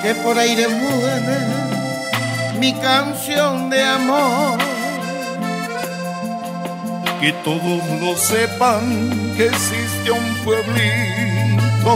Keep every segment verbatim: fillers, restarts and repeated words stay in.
que por aire muere mi canción de amor. Que todos lo sepan que existe un pueblito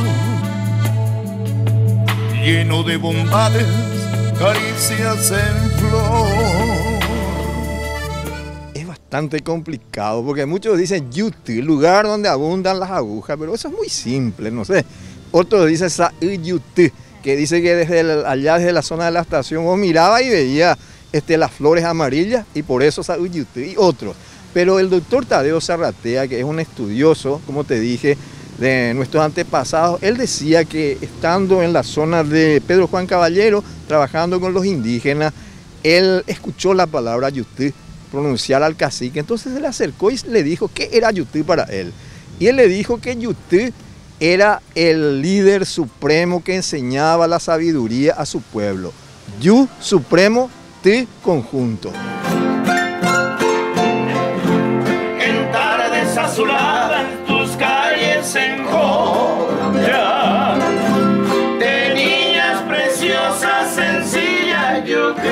lleno de bondades, caricias en flor. Es bastante complicado porque muchos dicen yuti, lugar donde abundan las agujas, pero eso es muy simple, no sé. Otros dicen sa-yuti, que dice que desde el, allá desde la zona de la estación vos miraba y veía este, las flores amarillas y por eso sa-yuti y otros. Pero el doctor Tadeo Zarratea, que es un estudioso, como te dije, de nuestros antepasados, él decía que estando en la zona de Pedro Juan Caballero, trabajando con los indígenas, él escuchó la palabra yutí pronunciar al cacique, entonces se le acercó y le dijo qué era yutí para él. Y él le dijo que yutí era el líder supremo que enseñaba la sabiduría a su pueblo. Yu, supremo, ti, conjunto. Azulada en tus calles en joya, de niñas preciosas, sencillas, yuti.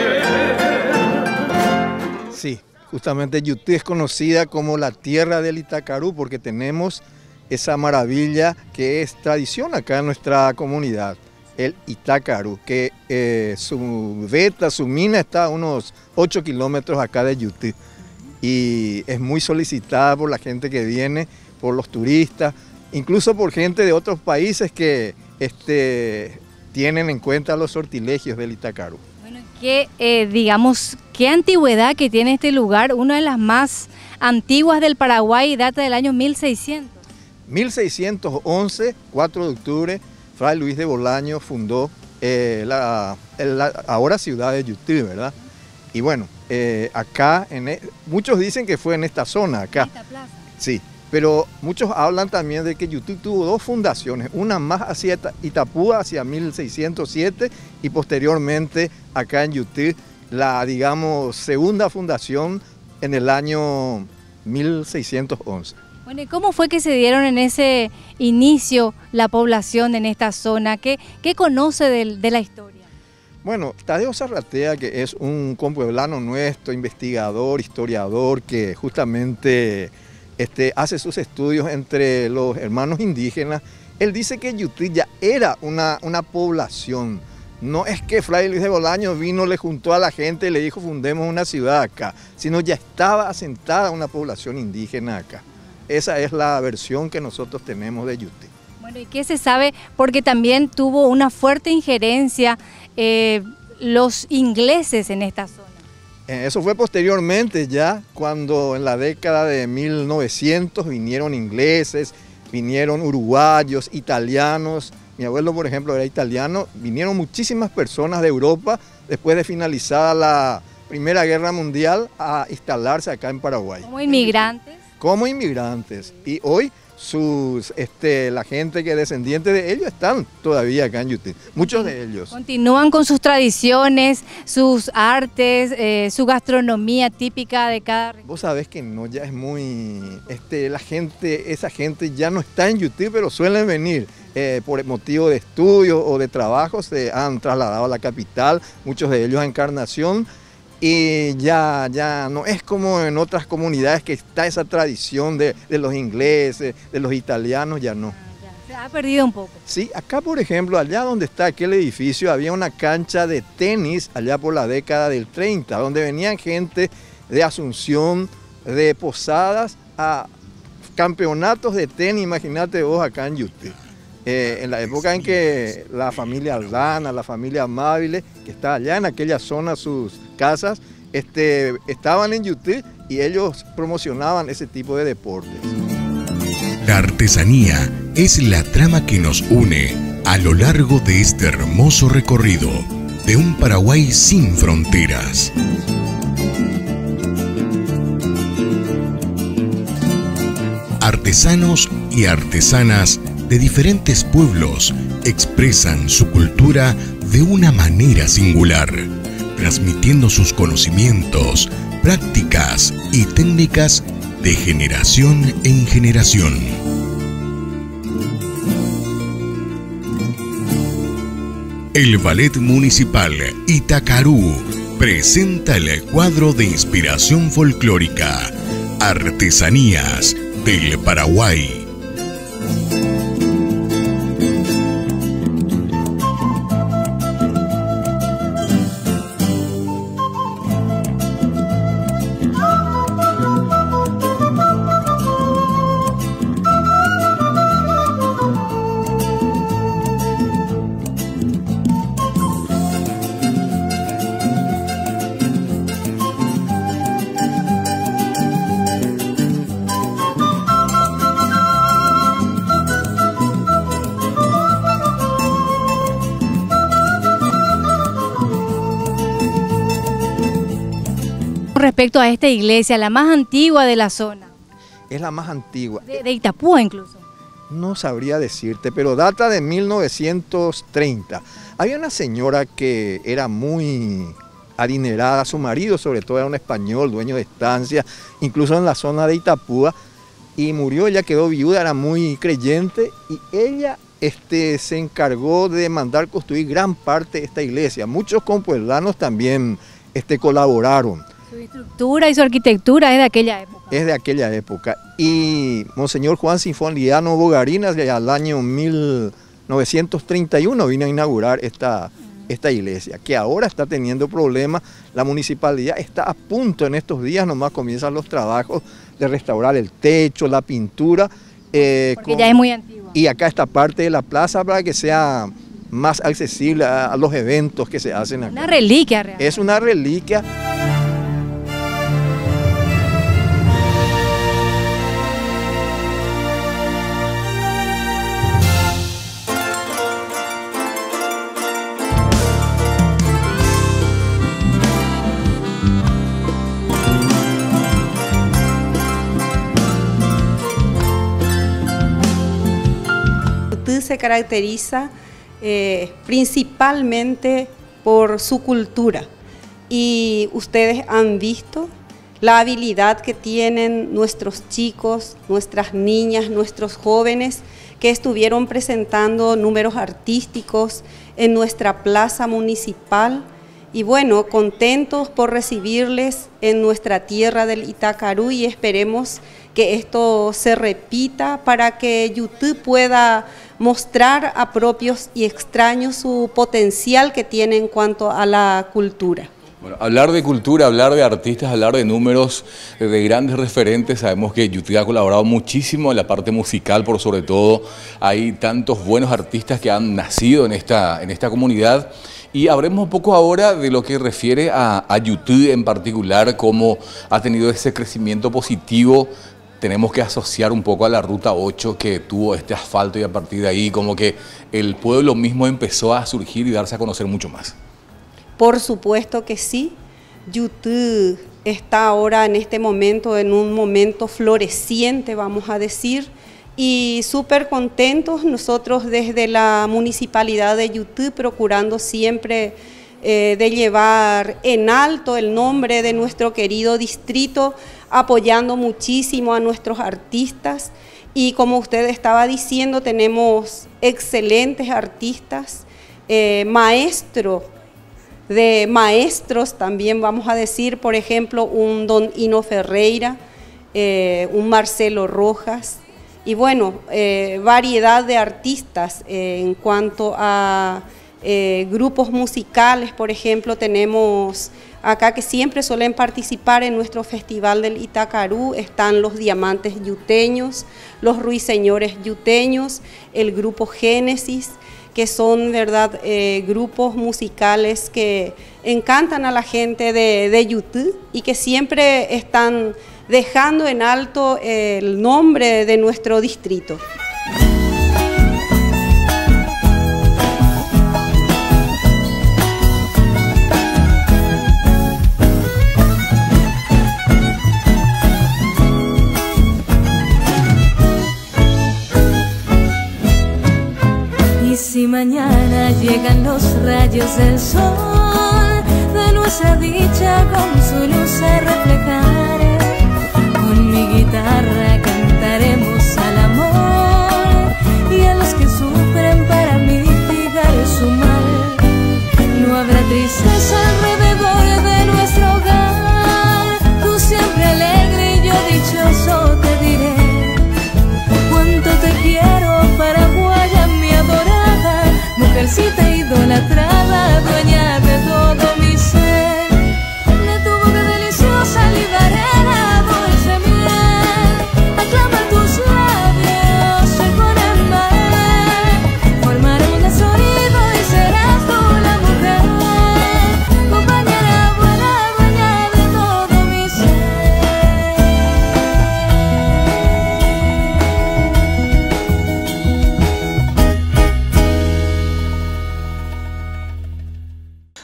Sí, justamente Yutí es conocida como la tierra del Itacarú porque tenemos esa maravilla que es tradición acá en nuestra comunidad, el Itacarú, que eh, su veta, su mina está a unos ocho kilómetros acá de Yutí. Y es muy solicitada por la gente que viene, por los turistas, incluso por gente de otros países que este, tienen en cuenta los sortilegios del Itacarú. Bueno, ¿qué, eh, digamos, qué antigüedad que tiene este lugar? Una de las más antiguas del Paraguay, data del año mil seiscientos. mil seiscientos once, cuatro de octubre, Fray Luis de Bolaño fundó eh, la, la ahora ciudad de Yutí, ¿verdad? Y bueno, eh, acá, en e, muchos dicen que fue en esta zona, acá. Esta plaza. Sí, pero muchos hablan también de que Yutí tuvo dos fundaciones, una más hacia Itapúa, hacia mil seiscientos siete, y posteriormente acá en Yutí, la, digamos, segunda fundación en el año mil seiscientos once. Bueno, ¿y cómo fue que se dieron en ese inicio la población en esta zona? ¿Qué, qué conoce de, de la historia? Bueno, Tadeo Zarratea, que es un compueblano nuestro, investigador, historiador, que justamente este, hace sus estudios entre los hermanos indígenas, él dice que Yutí ya era una, una población. No es que Fray Luis de Bolaño vino, le juntó a la gente y le dijo fundemos una ciudad acá, sino ya estaba asentada una población indígena acá. Esa es la versión que nosotros tenemos de Yutí. Bueno, ¿y qué se sabe? Porque también tuvo una fuerte injerencia eh, los ingleses en esta zona. Eso fue posteriormente ya, cuando en la década de mil novecientos vinieron ingleses, vinieron uruguayos, italianos. Mi abuelo, por ejemplo, era italiano. Vinieron muchísimas personas de Europa después de finalizada la Primera Guerra Mundial a instalarse acá en Paraguay. ¿Como inmigrantes? Como inmigrantes. Y hoy sus, este, la gente que es descendiente de ellos están todavía acá en Yutí, muchos de ellos. Continúan con sus tradiciones, sus artes, eh, su gastronomía típica de cada región. Vos sabés que no, ya es muy, este, la gente, esa gente ya no está en Yutí, pero suelen venir eh, por motivo de estudio o de trabajo, se han trasladado a la capital, muchos de ellos a Encarnación. Y ya, ya no es como en otras comunidades que está esa tradición de, de los ingleses, de los italianos, ya no. Ah, ya. Se ha perdido un poco. Sí, acá por ejemplo, allá donde está aquel edificio, había una cancha de tenis allá por la década del treinta, donde venían gente de Asunción, de Posadas, a campeonatos de tenis, imagínate vos acá en Yutí. Eh, en la época en que la familia Aldana, la familia Amabile, que está allá en aquella zona, sus casas, este, estaban en Yutí y ellos promocionaban ese tipo de deportes. La artesanía es la trama que nos une a lo largo de este hermoso recorrido de un Paraguay sin fronteras. Artesanos y artesanas de diferentes pueblos expresan su cultura de una manera singular, transmitiendo sus conocimientos, prácticas y técnicas de generación en generación. El Ballet Municipal Itacarú presenta el cuadro de inspiración folclórica Artesanías del Paraguay. Respecto a esta iglesia, la más antigua de la zona. Es la más antigua. De, de Itapúa incluso. No sabría decirte, pero data de mil novecientos treinta. Había una señora que era muy adinerada, su marido sobre todo era un español, dueño de estancia, incluso en la zona de Itapúa, y murió, ella quedó viuda, era muy creyente, y ella este, se encargó de mandar construir gran parte de esta iglesia. Muchos compueblanos también este, colaboraron. Su estructura y su arquitectura es de aquella época. Es de aquella época. Y Monseñor Juan Sinfoniano Bogarinas, al año mil novecientos treinta y uno, vino a inaugurar esta, esta iglesia, que ahora está teniendo problemas. La municipalidad está a punto, en estos días nomás comienzan los trabajos de restaurar el techo, la pintura. Eh, Porque con, ya es muy antigua. Y acá esta parte de la plaza para que sea más accesible a, a los eventos que se hacen acá. Una reliquia real. Es una reliquia. Se caracteriza eh, principalmente por su cultura, y ustedes han visto la habilidad que tienen nuestros chicos, nuestras niñas, nuestros jóvenes que estuvieron presentando números artísticos en nuestra plaza municipal, y bueno, contentos por recibirles en nuestra tierra del Itacarú, y esperemos que esto se repita para que YouTube pueda mostrar a propios y extraños su potencial que tiene en cuanto a la cultura. Bueno, hablar de cultura, hablar de artistas, hablar de números, de grandes referentes, sabemos que YouTube ha colaborado muchísimo en la parte musical, por sobre todo. Hay tantos buenos artistas que han nacido en esta, en esta comunidad. Y hablemos un poco ahora de lo que refiere a, a YouTube en particular, cómo ha tenido ese crecimiento positivo. Tenemos que asociar un poco a la Ruta ocho que tuvo este asfalto, y a partir de ahí como que el pueblo mismo empezó a surgir y darse a conocer mucho más. Por supuesto que sí. YouTube está ahora en este momento en un momento floreciente, vamos a decir, y súper contentos nosotros desde la municipalidad de YouTube, procurando siempre eh, de llevar en alto el nombre de nuestro querido distrito, apoyando muchísimo a nuestros artistas. Y como usted estaba diciendo, tenemos excelentes artistas, eh, maestros de maestros también, vamos a decir, por ejemplo, un don Hino Ferreira, eh, un Marcelo Rojas, y bueno, eh, variedad de artistas. Eh, en cuanto a eh, grupos musicales, por ejemplo, tenemos acá que siempre suelen participar en nuestro festival del Itacarú, están los Diamantes Yuteños, los Ruiseñores Yuteños, el grupo Génesis, que son, verdad, eh, grupos musicales que encantan a la gente de, de YouTube y que siempre están dejando en alto el nombre de nuestro distrito. Si mañana llegan los rayos del sol, de nuestra dicha con su luz se reflejaré. Con mi guitarra cantaremos al amor y a los que sufren para mitigar su mal.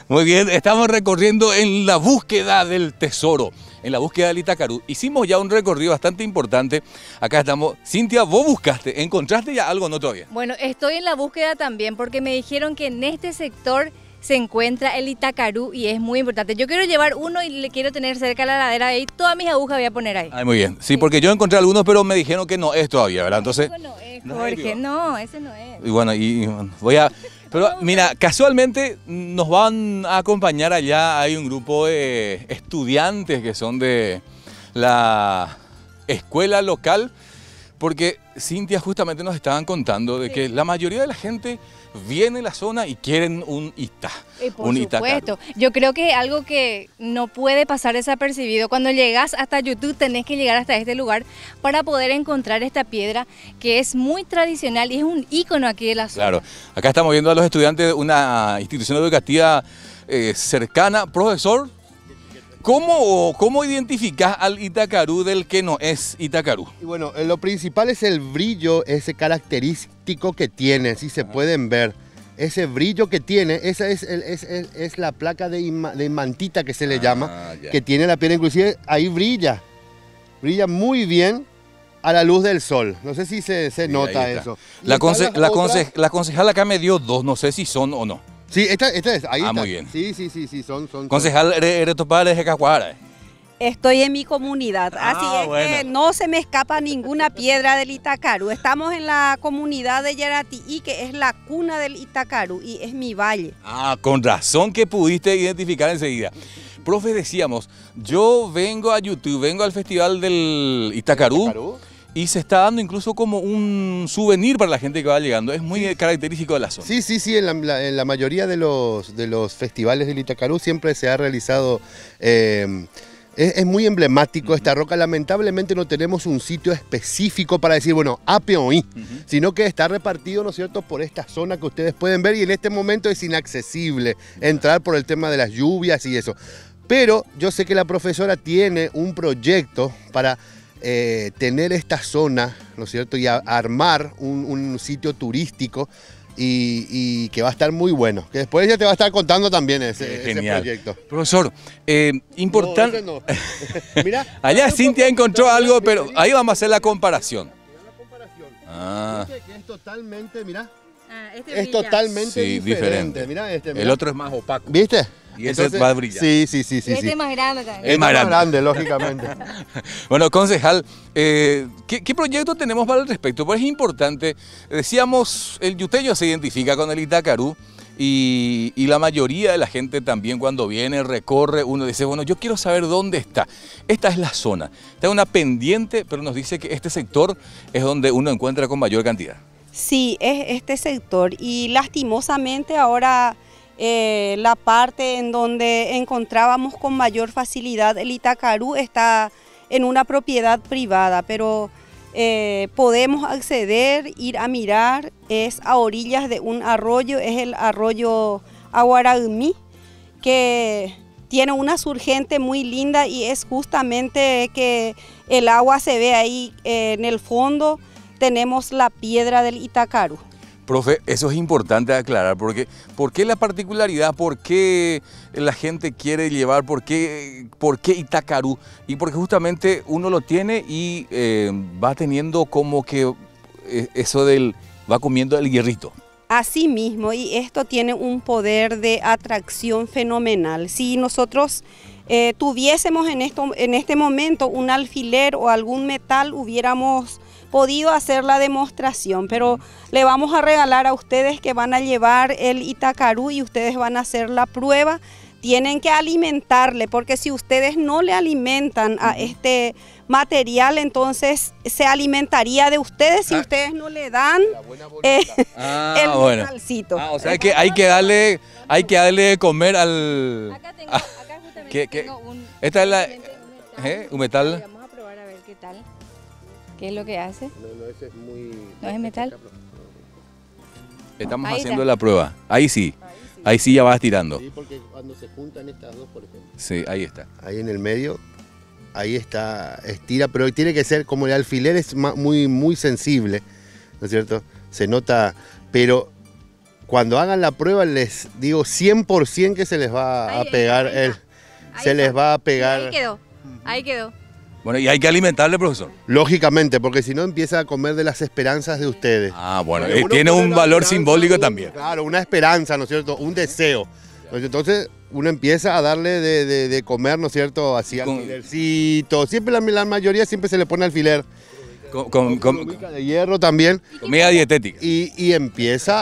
Muy bien, estamos recorriendo en la búsqueda del tesoro, en la búsqueda del Itacarú. Hicimos ya un recorrido bastante importante. Acá estamos. Cintia, vos buscaste, ¿encontraste ya algo o no todavía? Bueno, estoy en la búsqueda también porque me dijeron que en este sector se encuentra el Itacarú y es muy importante. Yo quiero llevar uno y le quiero tener cerca la ladera ahí. Todas mis agujas voy a poner ahí. Ay, muy bien. Sí, porque yo encontré algunos, pero me dijeron que no es todavía, ¿verdad? Entonces... No es, Jorge, no, ese no es. Y bueno, y bueno, voy a... Pero mira, casualmente nos van a acompañar allá, hay un grupo de estudiantes que son de la escuela local, porque Cintia justamente nos estaban contando de que la mayoría de la gente viene a la zona y quieren un Ita. Y por un supuesto, yo creo que es algo que no puede pasar desapercibido. Cuando llegas hasta YouTube tenés que llegar hasta este lugar para poder encontrar esta piedra que es muy tradicional y es un ícono aquí de la zona. Claro, acá estamos viendo a los estudiantes de una institución educativa eh, cercana. Profesor, ¿Cómo, ¿Cómo identificás al Itacarú del que no es Itacarú? Y bueno, lo principal es el brillo, ese característico que tiene, si se pueden ver. Ese brillo que tiene, esa es, el, es, es, es la placa de, ima, de imantita que se le ah, llama, ya. que tiene la piedra, inclusive ahí brilla, brilla muy bien a la luz del sol. No sé si se, se sí, nota eso. La, conce, la, conce, la concejal acá me dio dos, no sé si son o no. Sí, esta, esta es, ahí ah, está. muy bien. Sí, sí, sí, sí, son, son. Concejal, ¿eres tu padre de Cacuara? Estoy en mi comunidad, ah, así es bueno. que no se me escapa ninguna piedra del Itacarú. Estamos en la comunidad de Yaratií, que es la cuna del Itacarú y es mi valle. Ah, con razón que pudiste identificar enseguida. Profe, decíamos, yo vengo a YouTube, vengo al festival del Itacarú. ¿Itacarú? Y se está dando incluso como un souvenir para la gente que va llegando. Es muy sí. característico de la zona. Sí, sí, sí. En la, en la mayoría de los, de los festivales del Itacarú siempre se ha realizado... Eh, es, es muy emblemático uh-huh. esta roca. Lamentablemente no tenemos un sitio específico para decir, bueno, Apeoí, uh-huh. sino que está repartido, ¿no es cierto?, por esta zona que ustedes pueden ver. Y en este momento es inaccesible entrar por el tema de las lluvias y eso. Pero yo sé que la profesora tiene un proyecto para... Eh, tener esta zona, ¿no es cierto?, y a, armar un, un sitio turístico y, y que va a estar muy bueno. Que después ella te va a estar contando también ese, ese proyecto. Profesor, eh, importante... No, no. Mira, allá Cintia encontró algo, pero ahí vamos a hacer la comparación. Mira la comparación. Ah. Que es totalmente, mira, ah, este es totalmente sí, diferente. diferente. Mira este, mira. El otro es más opaco. ¿Viste? Y ese va a brillar. Sí, sí, sí, sí. Y este sí. es más grande también. Es más grande, grande lógicamente. Bueno, concejal, eh, ¿qué, ¿qué proyecto tenemos para el respecto? Pues es importante, decíamos, el yuteño se identifica con el Itacarú y, y la mayoría de la gente también cuando viene, recorre, uno dice, bueno, yo quiero saber dónde está. Esta es la zona, está una pendiente, pero nos dice que este sector es donde uno encuentra con mayor cantidad. Sí, es este sector y lastimosamente ahora... Eh, la parte en donde encontrábamos con mayor facilidad el Itacarú está en una propiedad privada, pero eh, podemos acceder, ir a mirar, es a orillas de un arroyo, es el arroyo Aguaraumí, que tiene una surgente muy linda y es justamente que el agua se ve ahí eh, en el fondo, tenemos la piedra del Itacarú. Profe, eso es importante aclarar, porque ¿por qué la particularidad? ¿Por qué la gente quiere llevar? ¿Por qué, por qué Itacarú? Y porque justamente uno lo tiene y eh, va teniendo como que eh, eso del, va comiendo el hierrito. Así mismo, y esto tiene un poder de atracción fenomenal. Si nosotros eh, tuviésemos en, esto, en este momento un alfiler o algún metal, hubiéramos podido hacer la demostración, pero le vamos a regalar a ustedes que van a llevar el Itacarú y ustedes van a hacer la prueba. Tienen que alimentarle, porque si ustedes no le alimentan a este material, entonces se alimentaría de ustedes si ah. ustedes no le dan eh, ah, el bueno. metalcito. Ah, o sea que hay que darle, hay que darle de comer al... Acá tengo, acá justamente ¿Qué, qué? tengo un... Esta es la... Un metal. ¿Eh? ¿Un metal? Vamos a probar a ver qué tal. ¿Qué es lo que hace? No, no, ese es muy... ¿No es metal? Estamos Ahí haciendo está. la prueba. Ahí sí. Ahí sí ya vas tirando. Sí, porque cuando se juntan estas dos, por ejemplo. Sí, ahí está. Ahí en el medio, ahí está, estira, pero tiene que ser, como el alfiler es muy, muy sensible, ¿no es cierto? Se nota, pero cuando hagan la prueba les digo cien por ciento que se les va a Ahí, pegar, ahí, ahí el, está. Ahí se está. les va a pegar. Ahí quedó, ahí quedó. Bueno, y hay que alimentarle, profesor. Lógicamente, porque si no empieza a comer de las esperanzas de ustedes. Ah, bueno, Porque eh, uno tiene pone un la valor esperanza, simbólico un- también. Claro, una esperanza, ¿no es cierto? Un deseo. Entonces uno empieza a darle de, de- de comer, ¿no es cierto? Así Con- alfilercito. Siempre la, la mayoría siempre se le pone alfiler. Con, con- con- Con ubica de hierro también. comida dietética. Y, y empieza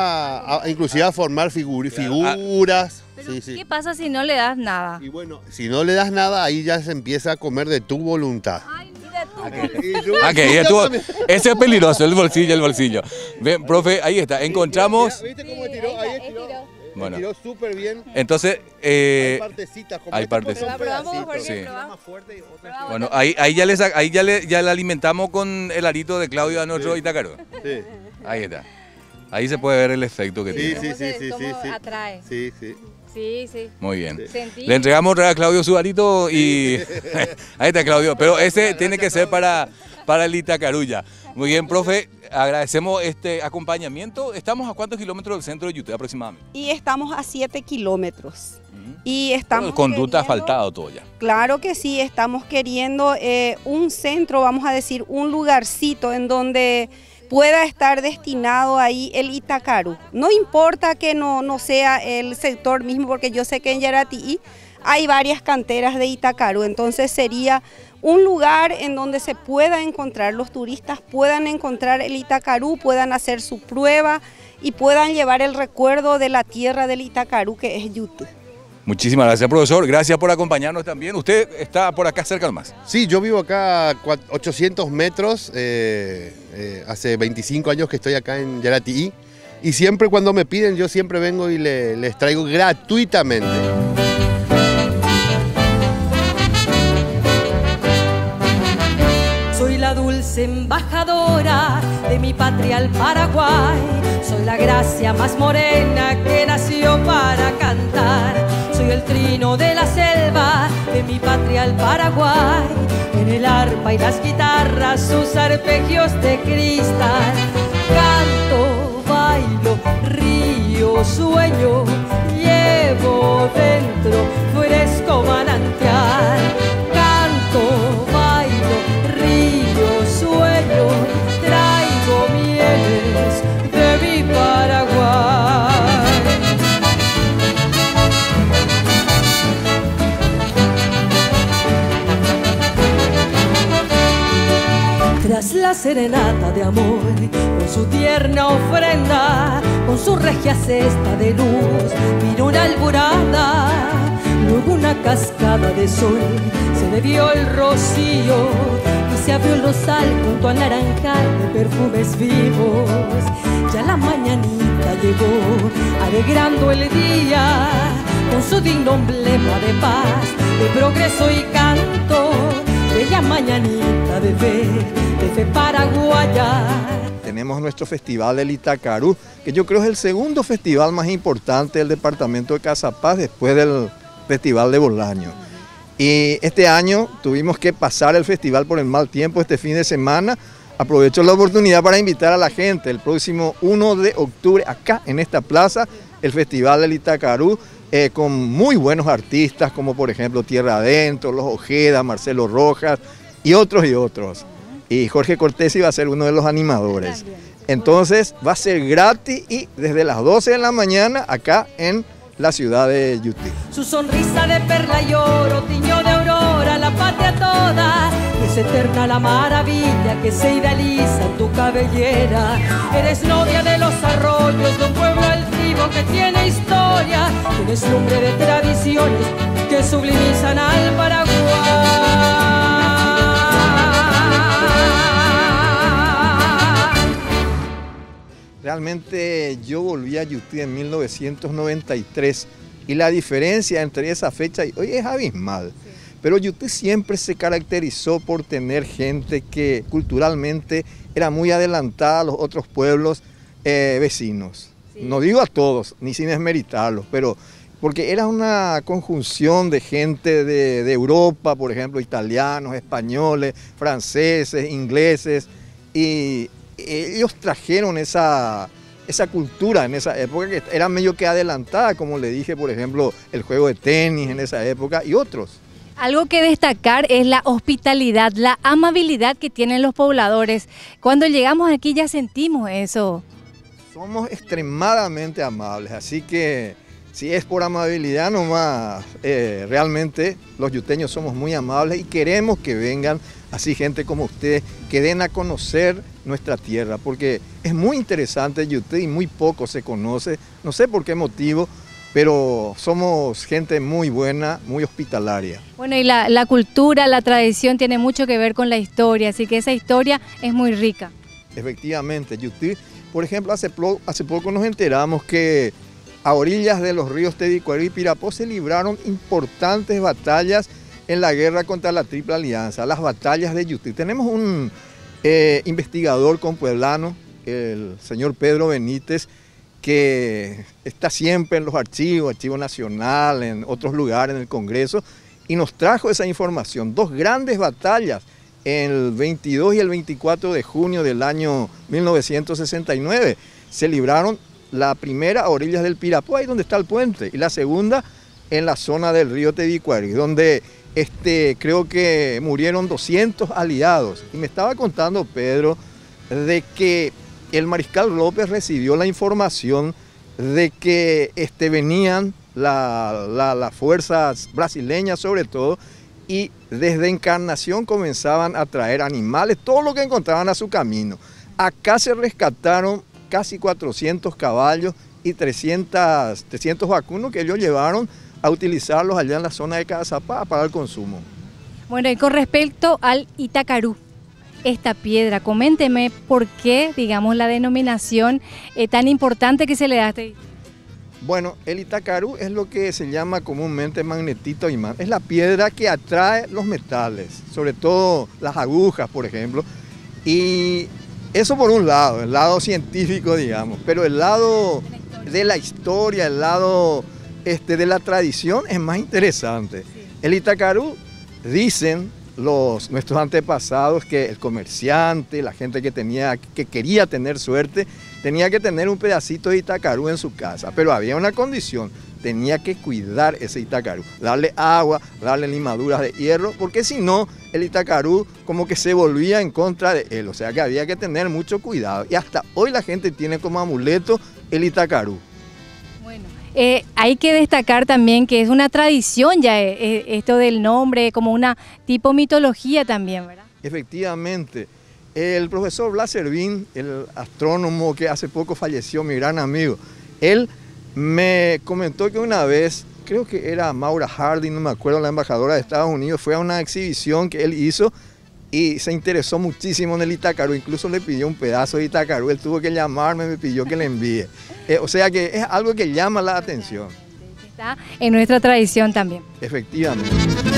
a, a- inclusive a formar figur- figuras. Pero, Sí, sí. ¿qué pasa si no le das nada? Y bueno, si no le das nada, ahí ya se empieza a comer de tu voluntad. Ay, mira tú. Ah, que ya estuvo- ese es peligroso, el bolsillo, el bolsillo. Ven, profe, ahí está, encontramos. ¿Viste cómo Sí, tiró? ahí Ahí está, ahí tiró. tiró. Bueno. Tiró súper bien. Entonces, eh, hay partecitas. como hay estas partes. son La probamos, pedacitos. Jorge, Sí. probá. Probá, bueno, ahí, ahí, ya, le, sa- ahí ya, le, ya le alimentamos con el arito de Claudio a nuestro Itacarú. Sí. Ahí está. Ahí se puede ver el efecto que Sí, tiene. sí, ¿Cómo sí, se- sí, cómo sí, sí. atrae? Sí, sí. Sí, sí. Muy bien. Sentí. Le entregamos otra vez a Claudio su arito y ahí está Claudio. Pero ese tiene que ser para, para el Itacarulla. Muy bien, profe. Agradecemos este acompañamiento. ¿Estamos a cuántos kilómetros del centro de Yute aproximadamente? Y estamos a siete kilómetros. Y estamos Conducta queriendo- asfaltado todo ya. Claro que sí, estamos queriendo eh, un centro, vamos a decir, un lugarcito en donde pueda estar destinado ahí el Itacarú. No importa que no, no sea el sector mismo, porque yo sé que en Yaratii hay varias canteras de Itacarú, entonces sería un lugar en donde se pueda encontrar, los turistas puedan encontrar el Itacarú, puedan hacer su prueba y puedan llevar el recuerdo de la tierra del Itacarú, que es Yute. Muchísimas gracias, profesor. Gracias por acompañarnos también. Usted está por acá cerca nomás. Sí, yo vivo acá a cua- ochocientos metros, eh, eh, hace veinticinco años que estoy acá en Yaratii y siempre cuando me piden yo siempre vengo y le- les traigo gratuitamente. Soy la dulce embajadora de mi patria al Paraguay. Soy la gracia más morena que nació para cantar. Soy el trino de la selva de mi patria al Paraguay. En el arpa y las guitarras sus arpegios de cristal. Canto, bailo, río, sueño. Llevo dentro fresco manantial. Canto, bailo, río, sueño, traigo mieles de mi Paraguay. Tras la serenata de amor, con su tierna ofrenda, con su regia cesta de luz, vino una alborada, luego una cascada de sol, se le dio el rocío y se abrió el rosal junto al naranjal de perfumes vivos. Ya la mañanita llegó, alegrando el día, con su digno emblema de paz, de progreso y canto, bella mañanita de fe, de fe paraguaya. Tenemos nuestro festival del Itacarú, que yo creo es el segundo festival más importante del departamento de Cazapaz después del festival de Bolaño. Y este año tuvimos que pasar el festival por el mal tiempo este fin de semana. Aprovecho la oportunidad para invitar a la gente el próximo uno de octubre acá en esta plaza, el festival del Itacarú, eh, con muy buenos artistas como por ejemplo Tierra Adentro, Los Ojeda, Marcelo Rojas y otros y otros. Y Jorge Cortés iba a ser uno de los animadores. Entonces va a ser gratis y desde las doce de la mañana acá en la ciudad de Yute. Su sonrisa de perla y oro, tiñó de aurora la patria toda. Es eterna la maravilla que se idealiza en tu cabellera. Eres novia de los arroyos de un pueblo altivo que tiene historia. Tienes lumbre de tradiciones que sublimizan al Paraguay. Realmente yo volví a Yute en mil novecientos noventa y tres y la diferencia entre esa fecha y hoy es abismal. Pero Yute siempre se caracterizó por tener gente que culturalmente era muy adelantada a los otros pueblos eh, vecinos. Sí. No digo a todos, ni sin desmeritarlos, pero porque era una conjunción de gente de, de Europa, por ejemplo, italianos, españoles, franceses, ingleses, y ellos trajeron esa, esa cultura en esa época que era medio que adelantada, como le dije, por ejemplo, el juego de tenis en esa época y otros. Algo que destacar es la hospitalidad, la amabilidad que tienen los pobladores. Cuando llegamos aquí ya sentimos eso. Somos extremadamente amables, así que si es por amabilidad nomás, eh, realmente los yuteños somos muy amables y queremos que vengan así gente como ustedes, que den a conocer nuestra tierra, porque es muy interesante Yutí y muy poco se conoce, no sé por qué motivo, pero somos gente muy buena, muy hospitalaria. Bueno, y la, la cultura, la tradición tiene mucho que ver con la historia, así que esa historia es muy rica. Efectivamente, Yutí, por ejemplo, hace, hace poco nos enteramos que a orillas de los ríos Tedicuarú y Pirapó se libraron importantes batallas en la guerra contra la Triple Alianza, las batallas de Yutí. Tenemos un eh, investigador compueblano, el señor Pedro Benítez, que está siempre en los archivos, Archivo Nacional, en otros lugares, en el Congreso, y nos trajo esa información. Dos grandes batallas, el veintidós y el veinticuatro de junio del año mil novecientos sesenta y nueve, se libraron. La primera a orillas del Pirapó, ahí donde está el puente, y la segunda en la zona del río Tedicuarú, donde este, creo que murieron doscientos aliados. Y me estaba contando Pedro de que el mariscal López recibió la información de que este, venían la, la, las fuerzas brasileñas sobre todo, y desde Encarnación comenzaban a traer animales, todo lo que encontraban a su camino. Acá se rescataron casi cuatrocientos caballos y trescientos, trescientos vacunos que ellos llevaron a utilizarlos allá en la zona de Cazapá para el consumo. Bueno, y con respecto al Itacarú, esta piedra, coménteme por qué, digamos, la denominación eh, tan importante que se le da a este. Bueno, el Itacarú es lo que se llama comúnmente magnetito imán. Es la piedra que atrae los metales, sobre todo las agujas, por ejemplo, y eso por un lado, el lado científico, digamos, pero el lado de la historia, el lado este, de la tradición es más interesante. Sí. El Itacarú, dicen los, nuestros antepasados, que el comerciante, la gente que, tenía, que quería tener suerte, tenía que tener un pedacito de Itacarú en su casa, pero había una condición, tenía que cuidar ese Itacarú, darle agua, darle limaduras de hierro, porque si no, el Itacarú como que se volvía en contra de él, o sea que había que tener mucho cuidado. Y hasta hoy la gente tiene como amuleto el Itacarú. Bueno, eh, hay que destacar también que es una tradición ya eh, esto del nombre, como una tipo mitología también, ¿verdad? Efectivamente. El profesor Blas Servín, el astrónomo que hace poco falleció, mi gran amigo, él me comentó que una vez, creo que era Maura Harding, no me acuerdo, la embajadora de Estados Unidos, fue a una exhibición que él hizo y se interesó muchísimo en el Itacarú, incluso le pidió un pedazo de Itacarú, él tuvo que llamarme, me pidió que le envíe. Eh, o sea que es algo que llama la atención. Está en nuestra tradición también. Efectivamente.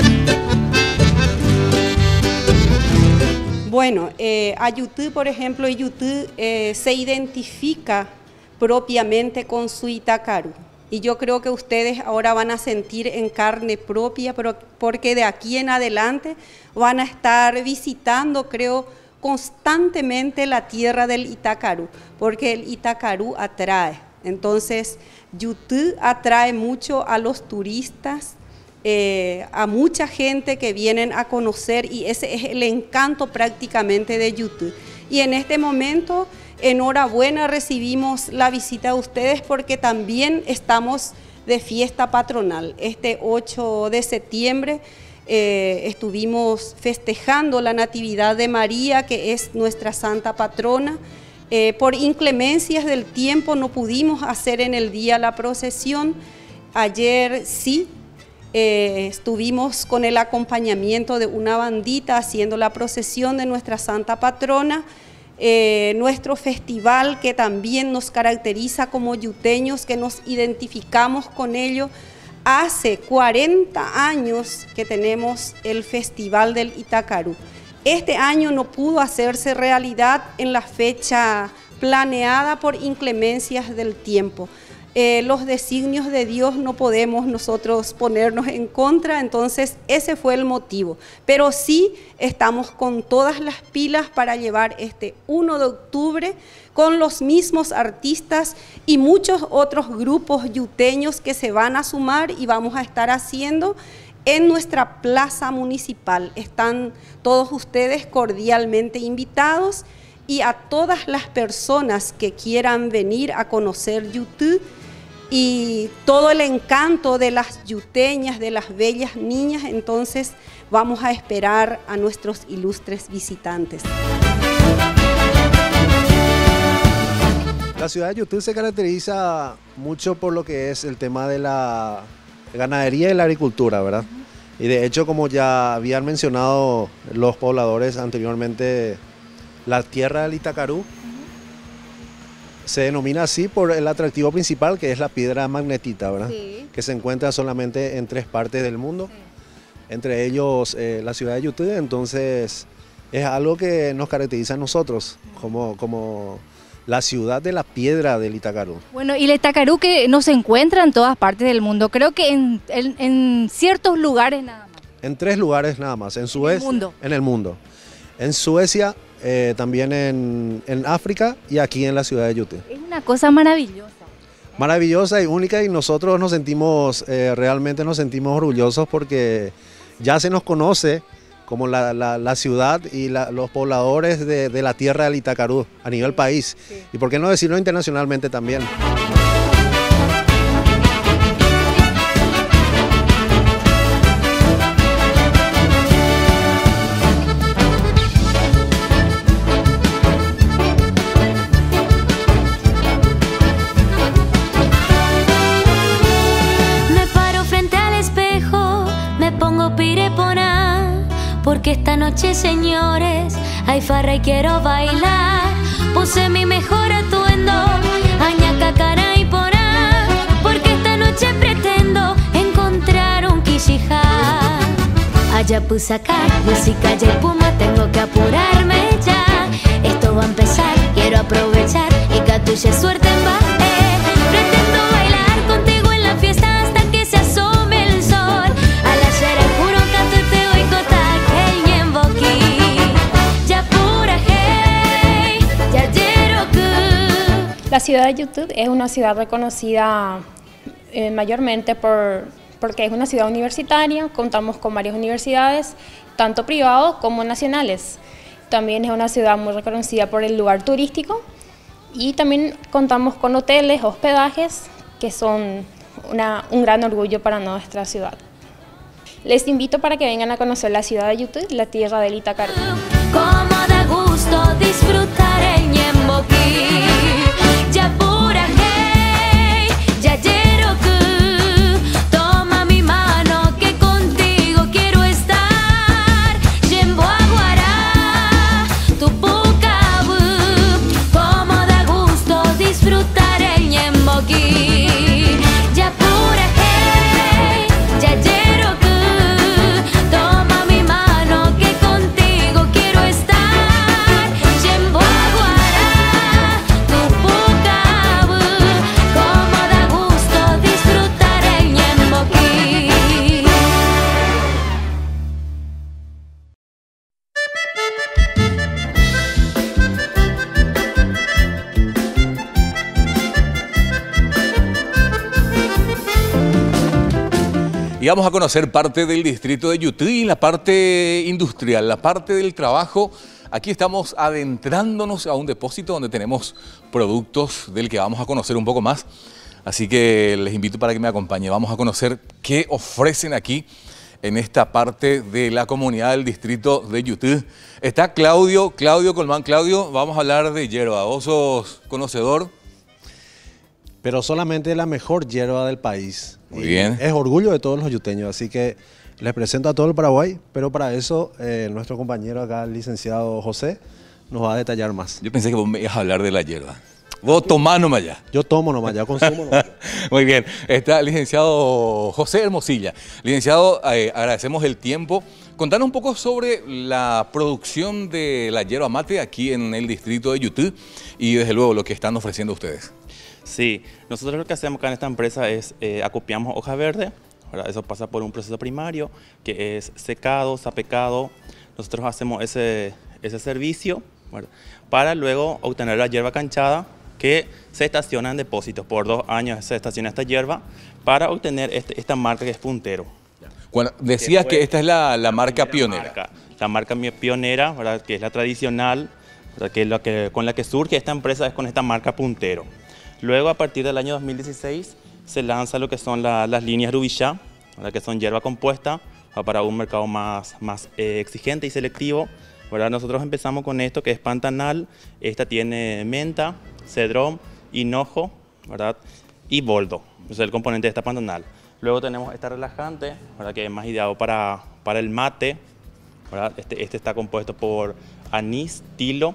Bueno, eh, Ayutí, por ejemplo, Ayutí eh, se identifica propiamente con su Itacarú. Y yo creo que ustedes ahora van a sentir en carne propia, pero porque de aquí en adelante van a estar visitando, creo, constantemente la tierra del Itacarú, porque el Itacarú atrae. Entonces, Yutí atrae mucho a los turistas, eh, a mucha gente que vienen a conocer, y ese es el encanto prácticamente de Yutí. Y en este momento, enhorabuena, recibimos la visita de ustedes porque también estamos de fiesta patronal. Este ocho de septiembre eh, estuvimos festejando la Natividad de María, que es nuestra santa patrona. Eh, por inclemencias del tiempo no pudimos hacer en el día la procesión. Ayer sí, eh, estuvimos con el acompañamiento de una bandita haciendo la procesión de nuestra santa patrona. Eh, nuestro festival, que también nos caracteriza como yuteños, que nos identificamos con ello. Hace cuarenta años que tenemos el Festival del Itacarú. Este año no pudo hacerse realidad en la fecha planeada por inclemencias del tiempo. Eh, los designios de Dios no podemos nosotros ponernos en contra, entonces ese fue el motivo. Pero sí estamos con todas las pilas para llevar este uno de octubre con los mismos artistas y muchos otros grupos yuteños que se van a sumar y vamos a estar haciendo en nuestra plaza municipal. Están todos ustedes cordialmente invitados y a todas las personas que quieran venir a conocer Yutú y todo el encanto de las yuteñas, de las bellas niñas, entonces vamos a esperar a nuestros ilustres visitantes. La ciudad de Yutú se caracteriza mucho por lo que es el tema de la ganadería y la agricultura, ¿verdad? Y de hecho, como ya habían mencionado los pobladores anteriormente, la tierra del Itacarú se denomina así por el atractivo principal, que es la piedra magnetita, ¿verdad? Sí. Que se encuentra solamente en tres partes del mundo, sí. Entre ellos eh, la ciudad de Yutú. Entonces es algo que nos caracteriza a nosotros como, como la ciudad de la piedra del Itacarú. Bueno, y el Itacarú que no se encuentra en todas partes del mundo, creo que en, en, en ciertos lugares nada más. En tres lugares nada más, en Suecia, en el mundo. En, el mundo. en Suecia, eh, también en, en África y aquí en la ciudad de Yutú. Es una cosa maravillosa. Maravillosa y única, y nosotros nos sentimos, eh, realmente nos sentimos orgullosos porque ya se nos conoce como la, la, la ciudad y la, los pobladores de, de la tierra del Itacarú a nivel país, sí. Y por qué no decirlo internacionalmente también. Porque esta noche, señores, hay farra y quiero bailar. Puse mi mejor atuendo, añaca, cara y porá. Porque esta noche pretendo encontrar un quisijá. Allá puse acá, música y espuma, tengo que apurarme ya. Esto va a empezar, quiero aprovechar y catulle suerte en baile. Pretendo bailar contigo en la fiesta hasta que se asome el sol. A la yera puro canto y te voy a contar. La ciudad de Yutú es una ciudad reconocida eh, mayormente por, porque es una ciudad universitaria. Contamos con varias universidades, tanto privadas como nacionales. También es una ciudad muy reconocida por el lugar turístico y también contamos con hoteles, hospedajes, que son una, un gran orgullo para nuestra ciudad. Les invito para que vengan a conocer la ciudad de Yutú, la tierra del Itacarú. Como da gusto disfrutar en Ñemboquí. Ya pura hey, ya llero que toma mi mano que contigo quiero estar. Yembo aguará, tu pucabu. Como da gusto disfrutar en Ñemboquí. Ya pura hey, ya llero que toma mi mano que contigo quiero estar. Yembo aguará, tu pucabu. Como da gusto disfrutar en Ñemboquí. Y vamos a conocer parte del distrito de Yutú y la parte industrial, la parte del trabajo. Aquí estamos adentrándonos a un depósito donde tenemos productos del que vamos a conocer un poco más. Así que les invito para que me acompañen. Vamos a conocer qué ofrecen aquí en esta parte de la comunidad del distrito de Yutú. Está Claudio, Claudio Colmán. Claudio, vamos a hablar de hierba. ¿Vos sos conocedor? Pero solamente la mejor hierba del país. Muy y bien. Es orgullo de todos los yuteños, así que les presento a todo el Paraguay, pero para eso eh, nuestro compañero acá, el licenciado José, nos va a detallar más. Yo pensé que vos me ibas a hablar de la hierba. Vos tomá nomás ya. Yo tomo nomás ya, consumo nomás ya. Muy bien. Está el licenciado José Hermosilla. Licenciado, eh, agradecemos el tiempo. Contanos un poco sobre la producción de la yerba mate aquí en el distrito de Yutú y desde luego lo que están ofreciendo ustedes. Sí, nosotros lo que hacemos acá en esta empresa es eh, acopiamos hoja verde, ¿verdad? Eso pasa por un proceso primario que es secado, sapecado. Nosotros hacemos ese, ese servicio, ¿verdad? Para luego obtener la hierba canchada que se estaciona en depósitos. Por dos años se estaciona esta hierba para obtener este, esta marca que es Puntero. Bueno, decías que, que esta es la, la marca pionera. Marca, la marca pionera, ¿verdad? Que es la tradicional, ¿verdad? Que es lo que, con la que surge esta empresa es con esta marca Puntero. Luego, a partir del año dos mil dieciséis, se lanza lo que son la, las líneas Rubillá, ¿verdad? Que son hierba compuesta, para un mercado más, más eh, exigente y selectivo, ¿verdad? Nosotros empezamos con esto que es Pantanal. Esta tiene menta, cedrón, hinojo, ¿verdad? Y boldo, es el componente de esta Pantanal. Luego tenemos esta relajante, ¿verdad? Que es más ideado para, para el mate, ¿verdad? Este, este está compuesto por anís, tilo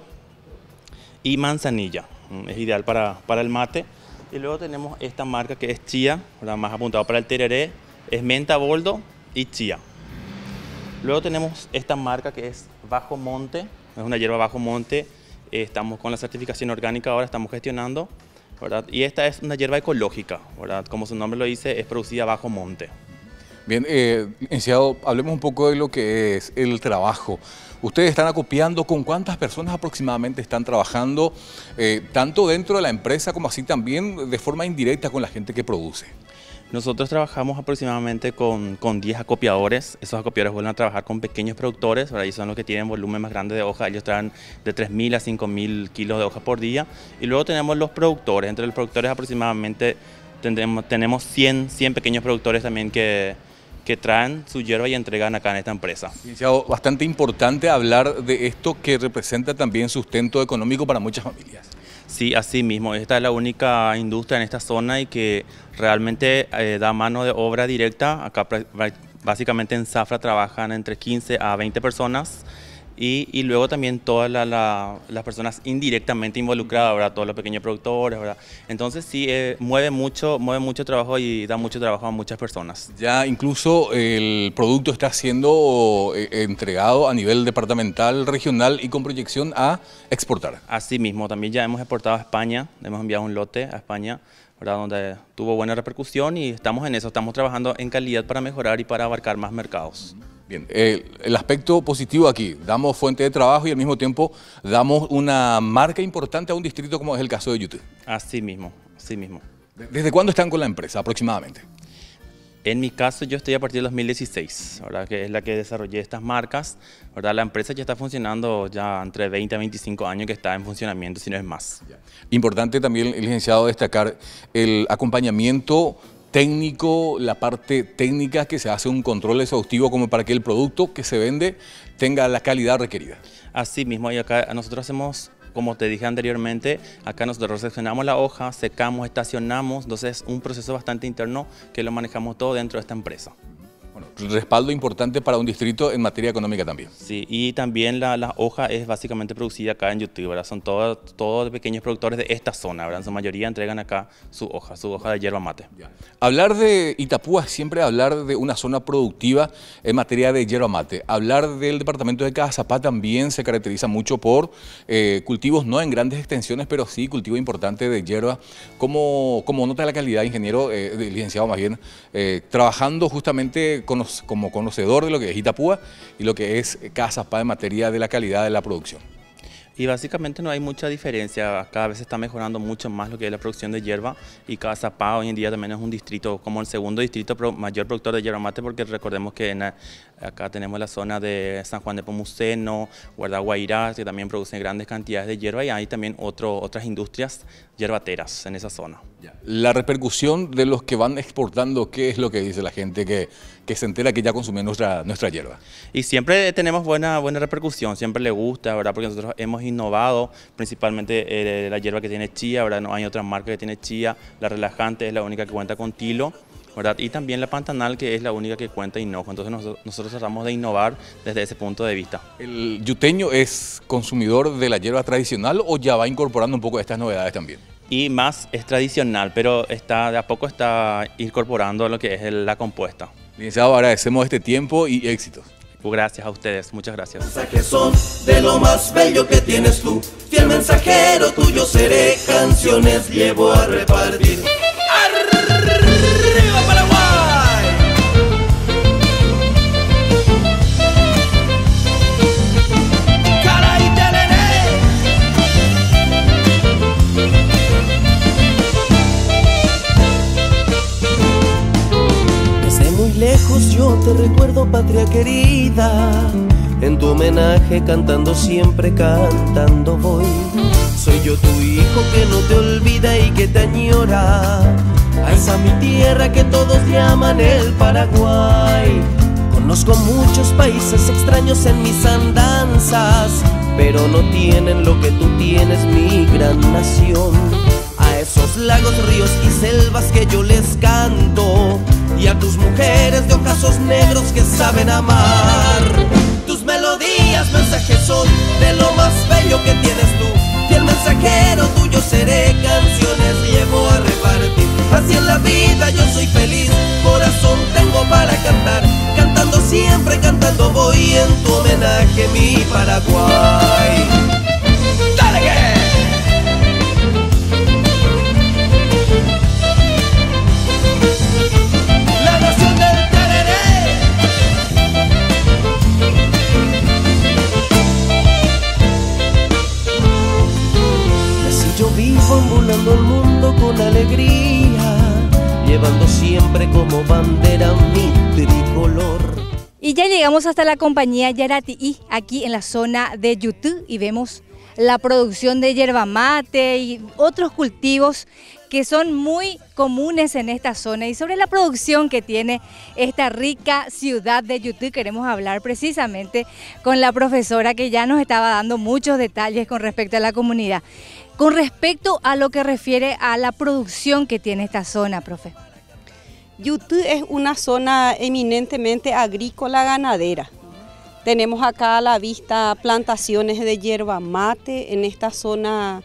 y manzanilla. Es ideal para, para el mate. Y luego tenemos esta marca que es chía, ¿verdad? Más apuntado para el tereré, es menta, boldo y chía. Luego tenemos esta marca que es Bajo Monte, es una hierba Bajo Monte. Estamos con la certificación orgánica ahora, estamos gestionando, ¿verdad? Y esta es una hierba ecológica, ¿verdad? Como su nombre lo dice, es producida bajo monte. Bien, eh, licenciado, hablemos un poco de lo que es el trabajo. Ustedes están acopiando, ¿con cuántas personas aproximadamente están trabajando, eh, tanto dentro de la empresa como así también de forma indirecta con la gente que produce? Nosotros trabajamos aproximadamente con, con diez acopiadores. Esos acopiadores vuelven a trabajar con pequeños productores, ¿verdad? Y son los que tienen volumen más grande de hoja. Ellos traen de tres mil a cinco mil kilos de hoja por día. Y luego tenemos los productores. Entre los productores aproximadamente tendremos, tenemos cien, cien pequeños productores también que, que traen su hierba y entregan acá en esta empresa. Licenciado, bastante importante hablar de esto que representa también sustento económico para muchas familias. Sí, así mismo. Esta es la única industria en esta zona y que realmente eh, da mano de obra directa. Acá básicamente en Zafra trabajan entre quince a veinte personas y, y luego también todas la, la, las personas indirectamente involucradas, ¿verdad? Todos los pequeños productores, ¿verdad? Entonces sí, eh, mueve mucho, mueve mucho trabajo y da mucho trabajo a muchas personas. Ya incluso el producto está siendo eh, entregado a nivel departamental, regional y con proyección a exportar. Así mismo, también ya hemos exportado a España, hemos enviado un lote a España, ¿verdad? Donde tuvo buena repercusión y estamos en eso, estamos trabajando en calidad para mejorar y para abarcar más mercados. Bien, eh, el aspecto positivo aquí, damos fuente de trabajo y al mismo tiempo damos una marca importante a un distrito como es el caso de Yutí. Así mismo, así mismo. ¿Desde cuándo están con la empresa aproximadamente? En mi caso yo estoy a partir del dos mil dieciséis, ¿verdad? Que es la que desarrollé estas marcas, ¿verdad? La empresa ya está funcionando ya entre veinte a veinticinco años que está en funcionamiento, si no es más. Importante también, licenciado, destacar el acompañamiento técnico, la parte técnica que se hace un control exhaustivo como para que el producto que se vende tenga la calidad requerida. Así mismo, y acá nosotros hacemos, como te dije anteriormente, acá nosotros recepcionamos la hoja, secamos, estacionamos, entonces es un proceso bastante interno que lo manejamos todo dentro de esta empresa. Bueno, respaldo importante para un distrito en materia económica también. Sí, y también la, la hoja es básicamente producida acá en Yutí, ¿verdad? Son todos todo pequeños productores de esta zona, ¿verdad? En su mayoría entregan acá su hoja, su hoja de yerba mate. Ya. Hablar de Itapúa es siempre hablar de una zona productiva en materia de yerba mate. Hablar del departamento de Cazapá también se caracteriza mucho por eh, cultivos no en grandes extensiones, pero sí cultivo importante de yerba. ¿Cómo, cómo nota la calidad, ingeniero, eh, licenciado más bien, eh, trabajando justamente con los, como conocedor de lo que es Itapúa y lo que es Cazapá en materia de la calidad de la producción? Y básicamente no hay mucha diferencia, cada vez se está mejorando mucho más lo que es la producción de hierba y Cazapá hoy en día también es un distrito, como el segundo distrito mayor productor de yerba mate, porque recordemos que en, acá tenemos la zona de San Juan de Pomuceno, Guardaguairá, que también producen grandes cantidades de hierba y hay también otro, otras industrias yerbateras en esa zona. La repercusión de los que van exportando, ¿qué es lo que dice la gente que, que se entera que ya consume nuestra, nuestra hierba? Y siempre tenemos buena, buena repercusión, siempre le gusta, ¿verdad? Porque nosotros hemos innovado, principalmente eh, la hierba que tiene chía, ¿verdad? No hay otra marca que tiene chía, la relajante es la única que cuenta con tilo, ¿verdad? Y también la Pantanal, que es la única que cuenta hinojo. Entonces nosotros, nosotros tratamos de innovar desde ese punto de vista. ¿El yuteño es consumidor de la hierba tradicional o ya va incorporando un poco estas novedades también? Y más es tradicional, pero está, de a poco está incorporando lo que es la compuesta. Licenciado, agradecemos este tiempo y éxitos. Chaco. Gracias a ustedes, muchas gracias. Mensajes son de lo más bello que tienes tú. Fiel mensajero tuyo seré, canciones llevo a repartir. ¡Arriba Paraguay! ¡Caray, tereré! Desde muy lejos yo te recuerdo, patria querida. En tu homenaje cantando siempre, cantando voy. Soy yo tu hijo que no te olvida y que te añora a esa mi tierra que todos llaman el Paraguay. Conozco muchos países extraños en mis andanzas, pero no tienen lo que tú tienes, mi gran nación. A esos lagos, ríos y selvas que yo les canto, y a tus mujeres de ojazos negros que saben amar. Tus melodías, mensajes son de lo más bello que tienes tú. Y el mensajero tuyo seré, canciones llevo a repartir. Así en la vida yo soy feliz, corazón tengo para cantar. Cantando siempre, cantando voy en tu homenaje, mi Paraguay. ¡Dale que! Yo vivo ambulando el mundo con alegría, llevando siempre como bandera mi tricolor. Y ya llegamos hasta la compañía Yaratií, aquí en la zona de Yutú, y vemos la producción de yerba mate y otros cultivos que son muy comunes en esta zona. Y sobre la producción que tiene esta rica ciudad de Yutú queremos hablar precisamente con la profesora que ya nos estaba dando muchos detalles con respecto a la comunidad. Con respecto a lo que refiere a la producción que tiene esta zona, profe. Yutú es una zona eminentemente agrícola ganadera. Tenemos acá a la vista plantaciones de yerba mate. En esta zona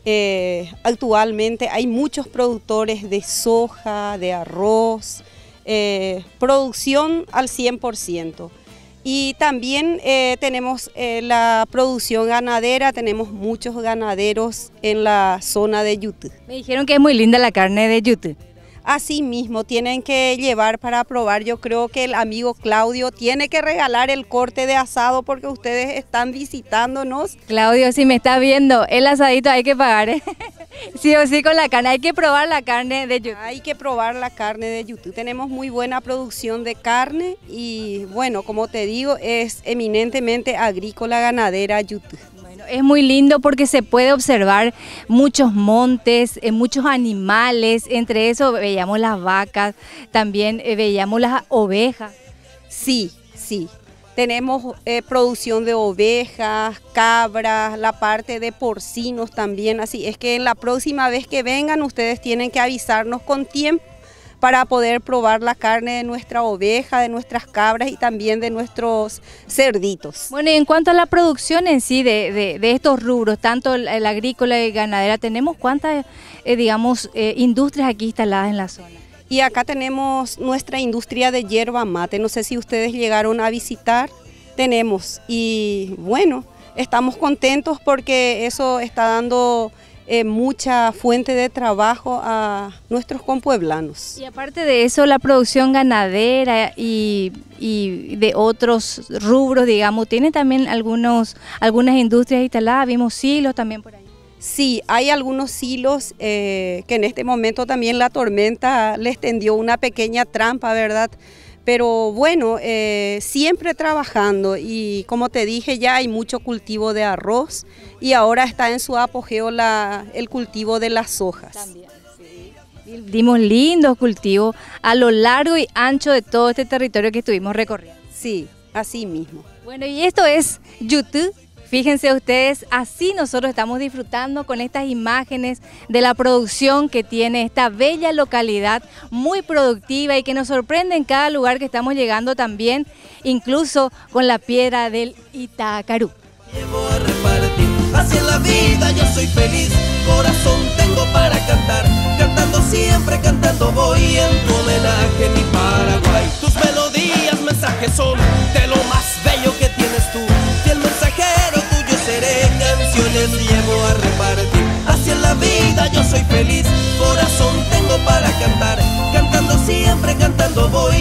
eh, actualmente hay muchos productores de soja, de arroz, eh, producción al cien por ciento. Y también eh, tenemos eh, la producción ganadera, tenemos muchos ganaderos en la zona de Yutú. Me dijeron que es muy linda la carne de Yutú. Así mismo, tienen que llevar para probar. Yo creo que el amigo Claudio tiene que regalar el corte de asado porque ustedes están visitándonos. Claudio, si me está viendo, el asadito hay que pagar, ¿eh? Sí o sí con la carne, hay que probar la carne de Yutú. Hay que probar la carne de Yutú. Tenemos muy buena producción de carne y bueno, como te digo, es eminentemente agrícola ganadera Yutú. Es muy lindo porque se puede observar muchos montes, eh, muchos animales, entre eso veíamos las vacas, también eh, veíamos las ovejas. Sí, sí, tenemos eh, producción de ovejas, cabras, la parte de porcinos también, así es que la próxima vez que vengan ustedes tienen que avisarnos con tiempo para poder probar la carne de nuestra oveja, de nuestras cabras y también de nuestros cerditos. Bueno, y en cuanto a la producción en sí de, de, de estos rubros, tanto el agrícola y ganadera, ¿tenemos cuántas, eh, digamos, eh, industrias aquí instaladas en la zona? Y acá tenemos nuestra industria de yerba mate, no sé si ustedes llegaron a visitar, tenemos, y bueno, estamos contentos porque eso está dando Eh, mucha fuente de trabajo a nuestros compueblanos. Y aparte de eso, la producción ganadera y, y de otros rubros, digamos, ¿tiene también algunos, algunas industrias instaladas? Vimos silos también por ahí. Sí, hay algunos silos eh, que en este momento también la tormenta les tendió una pequeña trampa, ¿verdad? Pero bueno, eh, siempre trabajando y como te dije ya hay mucho cultivo de arroz y ahora está en su apogeo la, el cultivo de las sojas. También, sí. Dimos lindos cultivos a lo largo y ancho de todo este territorio que estuvimos recorriendo. Sí, así mismo. Bueno, y esto es Yutú. Fíjense ustedes, así nosotros estamos disfrutando con estas imágenes de la producción que tiene esta bella localidad, muy productiva y que nos sorprende en cada lugar que estamos llegando también, incluso con la piedra del Itacarú. Llevo a repartir, así en la vida yo soy feliz, corazón tengo para cantar, cantando siempre, cantando voy en tu homenaje mi Paraguay. Tus melodías, mensajes son de lo más bello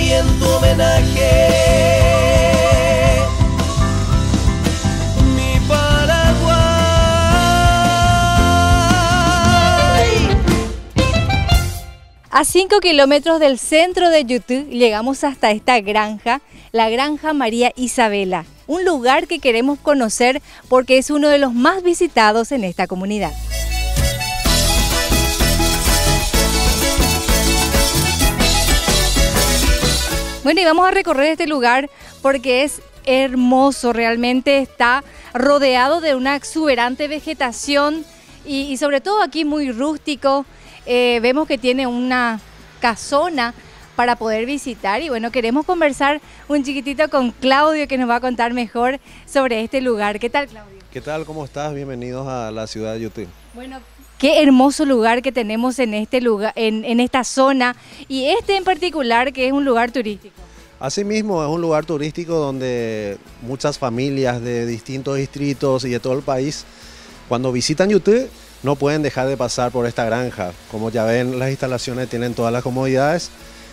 y en tu homenaje mi Paraguay. A cinco kilómetros del centro de Yutú llegamos hasta esta granja, la Granja María Isabela, un lugar que queremos conocer porque es uno de los más visitados en esta comunidad. Bueno, y vamos a recorrer este lugar porque es hermoso, realmente está rodeado de una exuberante vegetación y, y sobre todo aquí muy rústico. Eh, vemos que tiene una casona para poder visitar y bueno, queremos conversar un chiquitito con Claudio que nos va a contar mejor sobre este lugar. ¿Qué tal, Claudio? ¿Qué tal? ¿Cómo estás? Bienvenidos a la ciudad de Yutú. Bueno, qué hermoso lugar que tenemos en, este lugar, en, en esta zona y este en particular que es un lugar turístico. Asimismo, es un lugar turístico donde muchas familias de distintos distritos y de todo el país, cuando visitan Yutú, no pueden dejar de pasar por esta granja. Como ya ven, las instalaciones tienen todas las comodidades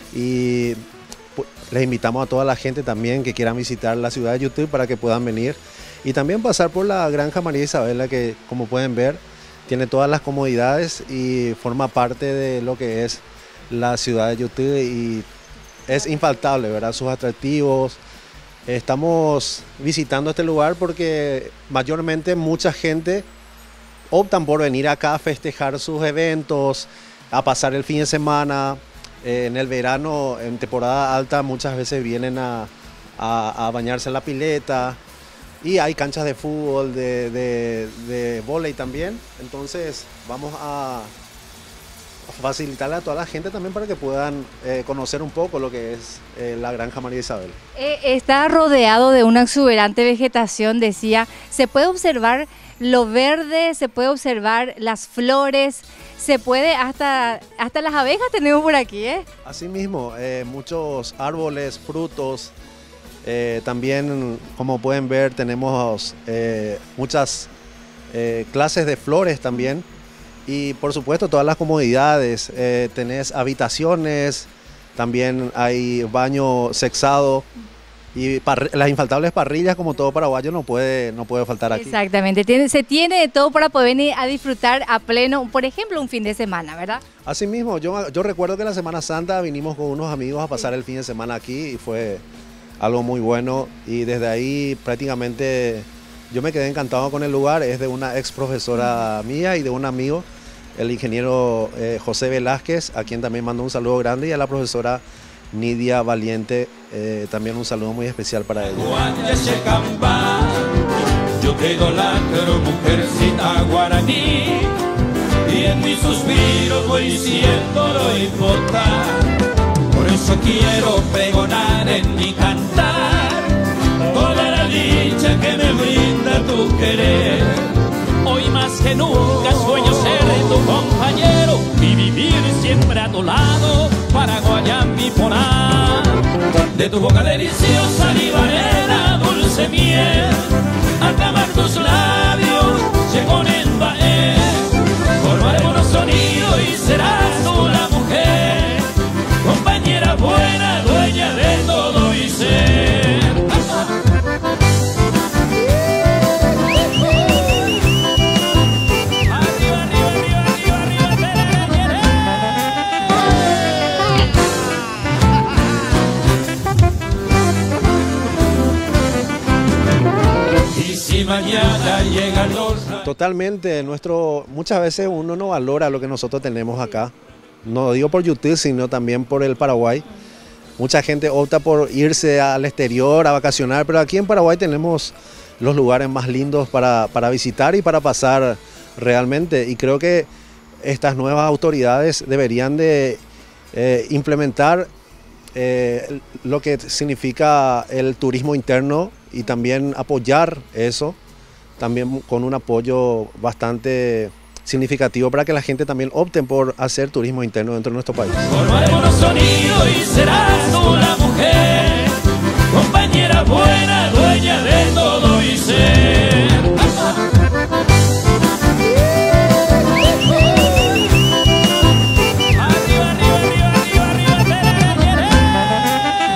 y les invitamos a toda la gente también que quieran visitar la ciudad de Yutú para que puedan venir y también pasar por la Granja María Isabela, que como pueden ver tiene todas las comodidades y forma parte de lo que es la ciudad de Yutú y es infaltable, ¿verdad? Sus atractivos. Estamos visitando este lugar porque mayormente mucha gente optan por venir acá a festejar sus eventos, a pasar el fin de semana. Eh, en el verano, en temporada alta, muchas veces vienen a, a, a bañarse en la pileta. Y hay canchas de fútbol, de, de, de vóley también. Entonces vamos a facilitarle a toda la gente también para que puedan eh, conocer un poco lo que es eh, la Granja María Isabel. Eh, está rodeado de una exuberante vegetación, decía. Se puede observar lo verde, se puede observar las flores, se puede hasta, hasta las abejas tenemos por aquí, ¿eh? Asimismo, eh, muchos árboles, frutos. Eh, también, como pueden ver, tenemos eh, muchas eh, clases de flores también. Y por supuesto todas las comodidades, eh, tenés habitaciones, también hay baño sexado y las infaltables parrillas, como todo paraguayo, no puede, no puede faltar aquí. Exactamente, tiene, se tiene de todo para poder venir a disfrutar a pleno, por ejemplo, un fin de semana, ¿verdad? Así mismo, yo, yo recuerdo que la Semana Santa vinimos con unos amigos a pasar el fin de semana aquí y fue algo muy bueno y desde ahí prácticamente yo me quedé encantado con el lugar. Es de una ex profesora mía y de un amigo, el ingeniero eh, José Velázquez, a quien también mando un saludo grande, y a la profesora Nidia Valiente, eh, también un saludo muy especial para ella. Yo te idolatro, mujercita guaraní, y en mis suspiros voy diciéndolo importar. Por eso quiero pregonar en mi cantar toda la dicha que me brinda tu querer. Hoy más que nunca sueño ser tu compañero y vivir siempre a tu lado, Paraguaya mi ponar. De tu boca deliciosa libarera, dulce miel, al clamar tus labios llegó en baer. Formaremos los sonidos y serás tú la mujer, compañera buena, dueña de todo y ser. Mañana llegan los... Totalmente, nuestro, muchas veces uno no valora lo que nosotros tenemos acá, no digo por Yutú, sino también por el Paraguay. Mucha gente opta por irse al exterior a vacacionar, pero aquí en Paraguay tenemos los lugares más lindos para, para visitar y para pasar realmente, y creo que estas nuevas autoridades deberían de eh, implementar eh, lo que significa el turismo interno y también apoyar eso, también con un apoyo bastante significativo para que la gente también opte por hacer turismo interno dentro de nuestro país. Formaremos los sonidos y serás tú la mujer, compañera buena, dueña de todo y ser. Arriba, arriba, arriba, arriba, arriba,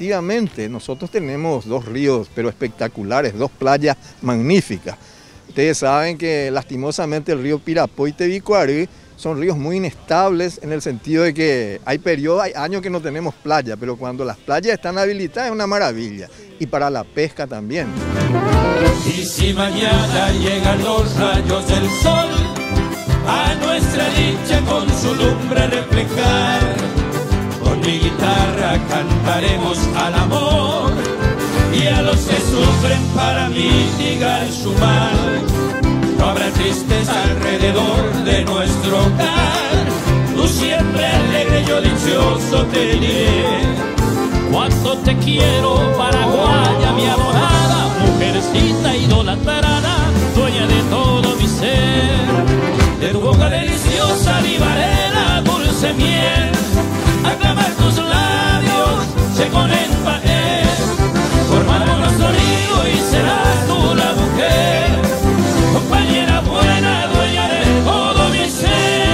efectivamente, nosotros tenemos dos ríos, pero espectaculares, dos playas magníficas. Ustedes saben que lastimosamente el río Pirapó y Tebicuarí son ríos muy inestables en el sentido de que hay periodos, hay años que no tenemos playa, pero cuando las playas están habilitadas es una maravilla. Y para la pesca también. Y si mañana llegan los rayos del sol a nuestra dicha con su lumbre reflejar, con mi guitarra cantaremos al amor y a los que sufren para mitigar su mal. No habrá tristeza alrededor de nuestro hogar, tú siempre alegre, yo dichoso te diré. Cuánto te quiero, paraguaya, mi adorada, mujercita idolatrada, dueña de todo mi ser. De tu boca deliciosa, libarera, dulce miel, aclamar tus labios se ponen pared. Formamos nuestro río y serás tú la mujer, compañera buena, dueña de todo mi ser.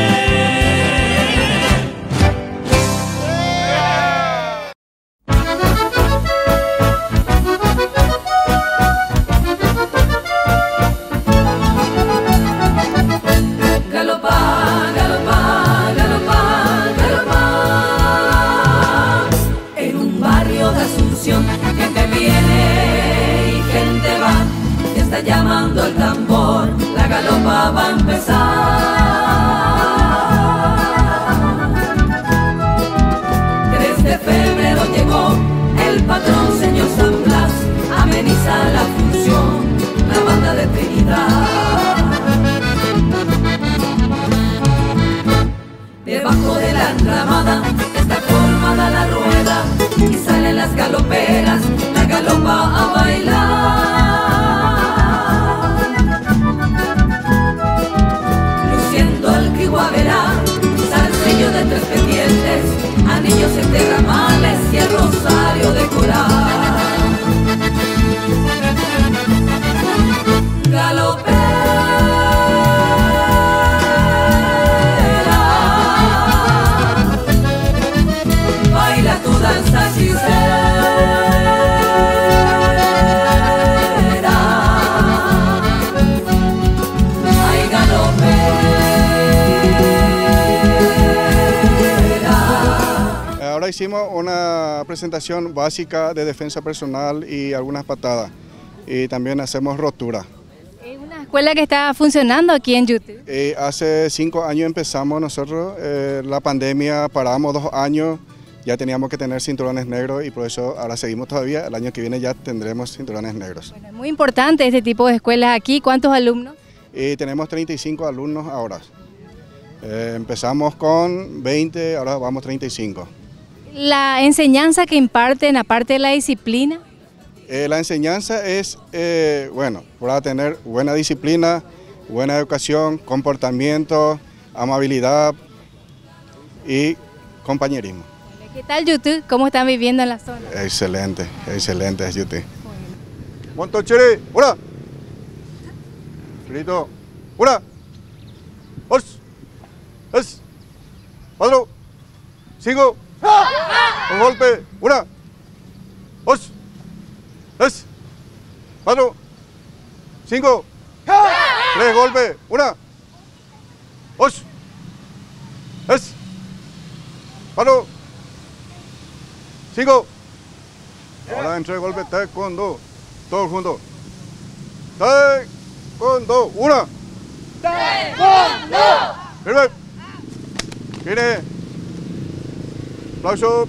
Galopá, galopá, galopá, galopá. En un barrio de Asunción, gente viene y gente va, y está llamando el tambor, la galopa va a empezar. tres de febrero llegó el patrón señor San Blas, ameniza la función, la banda de Trinidad. Debajo de la enramada está formada la rueda y salen las galoperas, la galopa a bailar. Luciendo el criguaverá, zarcillo de tres pendientes, anillos entre ramales y el rosario de coral. Galopera, baila tu danza hechicera. Ay, galopera. Ahora hicimos una presentación básica de defensa personal y algunas patadas. Y también hacemos rotura. Es una escuela que está funcionando aquí en YouTube. Eh, hace cinco años empezamos nosotros, eh, la pandemia, paramos dos años, ya teníamos que tener cinturones negros y por eso ahora seguimos todavía, el año que viene ya tendremos cinturones negros. Bueno, es muy importante este tipo de escuelas aquí. ¿Cuántos alumnos? Y tenemos treinta y cinco alumnos ahora. Eh, empezamos con veinte, ahora vamos treinta y cinco. La enseñanza que imparten, aparte de la disciplina. Eh, la enseñanza es, eh, bueno, para tener buena disciplina, buena educación, comportamiento, amabilidad y compañerismo. ¿Qué tal YouTube? ¿Cómo están viviendo en la zona? Excelente, excelente es YouTube. Monto chiri, ¡hora! Chirito, ¡hora! ¡Os! ¡Es! ¡Cuatro! ¡Cinco! ¡Un golpe! ¡Una! ¡Os! ¡Es! ¡Cuatro! ¡Cinco! ¡Tres golpes! ¡Una! ¡Os! ¡Es! ¡Cuatro! ¡Cinco! Ahora en tres golpes, taekwondo. Todos juntos. Taekwondo. ¡Una! ¡Taekwondo! ¡Firme! ¡Viene! ¡Aplauso!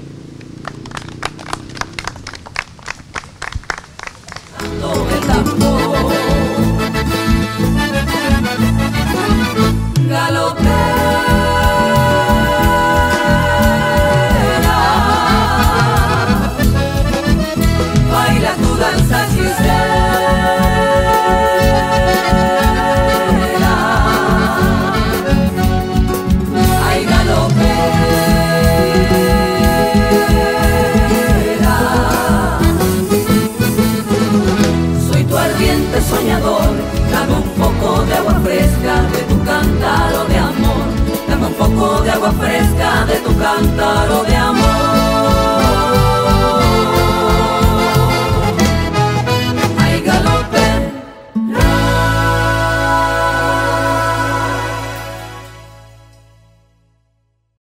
Galopera, baila tu danza hechicera. Ay, galopera, soy tu ardiente soñador, dame un poco de agua fresca de tu cántaro de amor, dame un poco de agua fresca de tu cántaro de